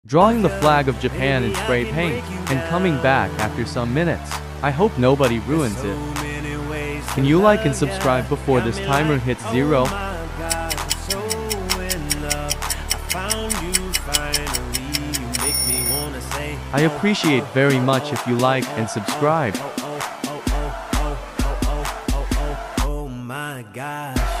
drawing the flag of Japan in spray paint, and coming back after some minutes. I hope nobody ruins it. Can you like and subscribe before this timer hits 0? I appreciate very much if you like and subscribe. Oh my gosh.